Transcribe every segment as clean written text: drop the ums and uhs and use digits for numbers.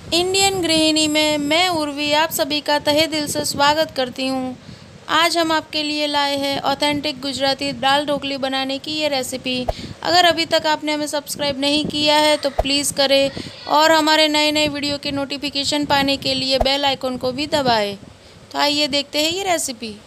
इंडियन गृहिणी में मैं उर्वी आप सभी का तहे दिल से स्वागत करती हूँ। आज हम आपके लिए लाए हैं ऑथेंटिक गुजराती दाल ढोकली बनाने की ये रेसिपी। अगर अभी तक आपने हमें सब्सक्राइब नहीं किया है तो प्लीज़ करें और हमारे नए नए वीडियो के नोटिफिकेशन पाने के लिए बेल आइकन को भी दबाएं। तो आइए देखते हैं ये रेसिपी।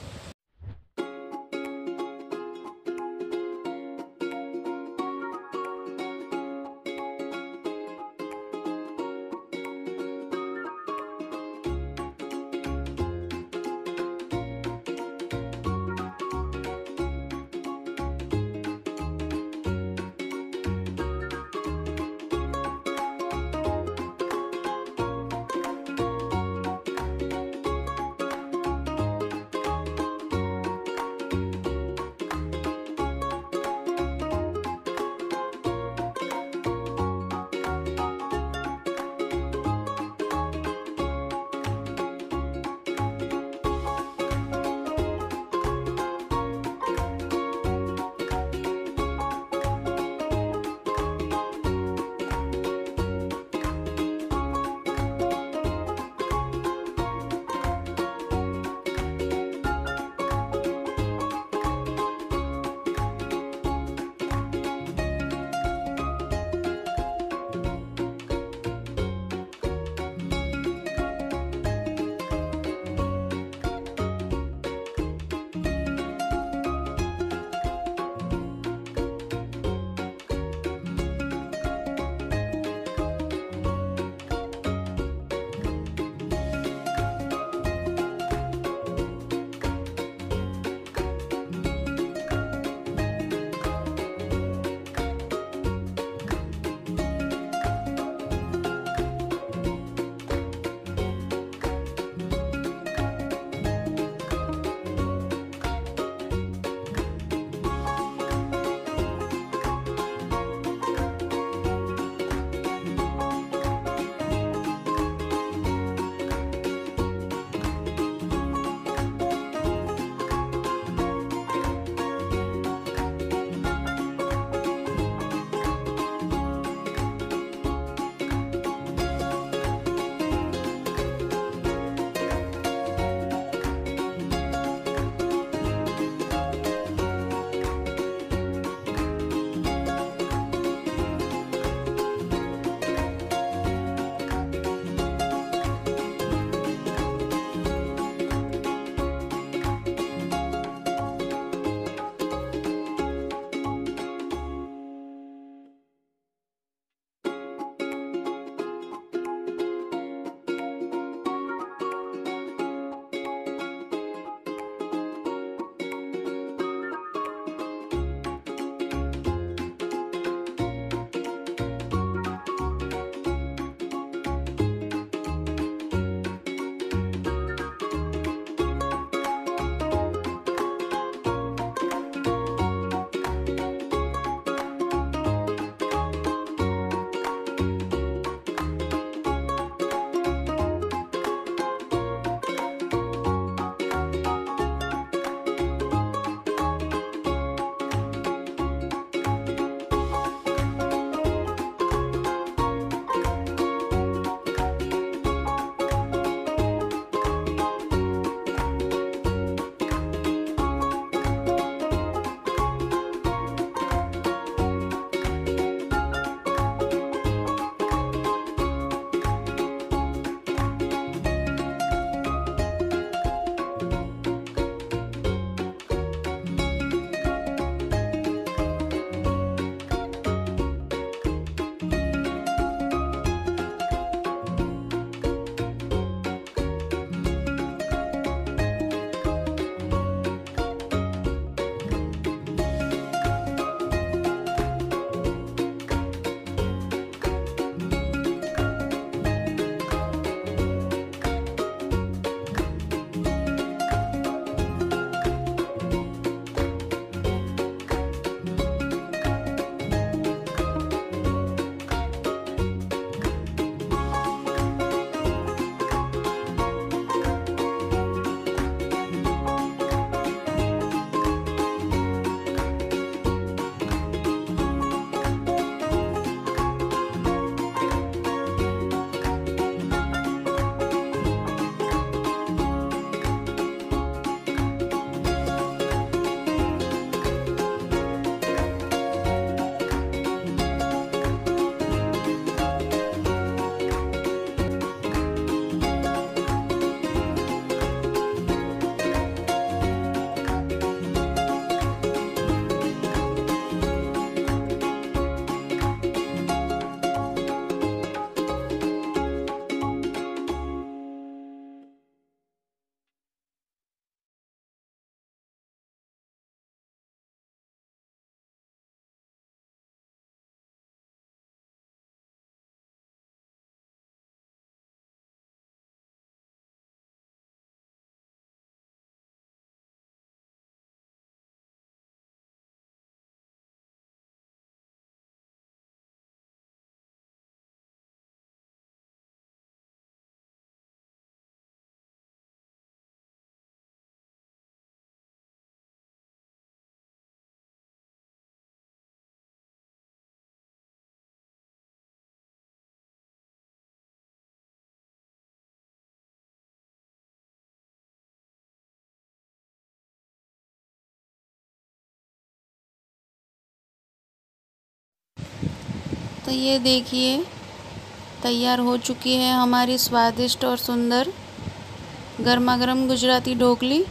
तो ये देखिए तैयार हो चुकी है हमारी स्वादिष्ट और सुंदर गर्मा गर्म गुजराती ढोकली।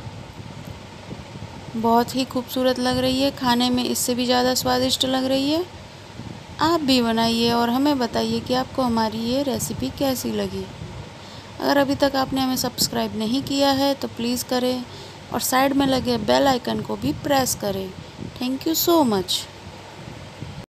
बहुत ही खूबसूरत लग रही है, खाने में इससे भी ज़्यादा स्वादिष्ट लग रही है। आप भी बनाइए और हमें बताइए कि आपको हमारी ये रेसिपी कैसी लगी। अगर अभी तक आपने हमें सब्सक्राइब नहीं किया है तो प्लीज़ करें और साइड में लगे बेल आइकन को भी प्रेस करें। Thank you so much.